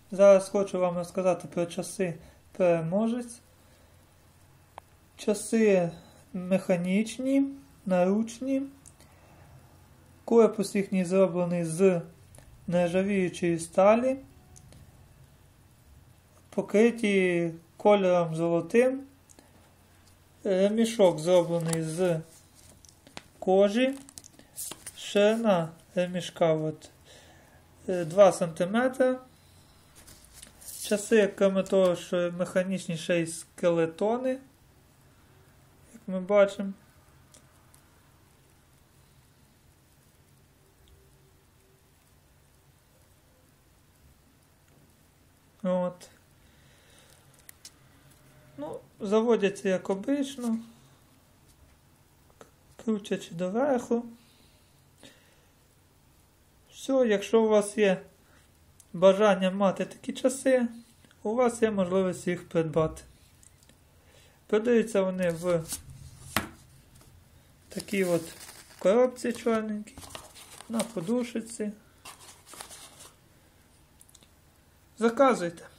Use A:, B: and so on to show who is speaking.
A: Зараз хочу вам розказати про часи переможець. Часи механічні, наручні. Корпус їхній зроблений з нержавіючої сталі, покриті кольором золотим. Ремішок зроблений з кожі. Ширина ремішка 2 см. Часи, крім того, що механічні, ще й скелетони, як ми бачимо. От. Ну, заводяться як обично, крутячи доверху. Все, якщо у вас є бажання мати такі часи, у вас є можливість їх придбати. Продаються вони в такій от коробці чорненькій, на подушці. Заказуйте.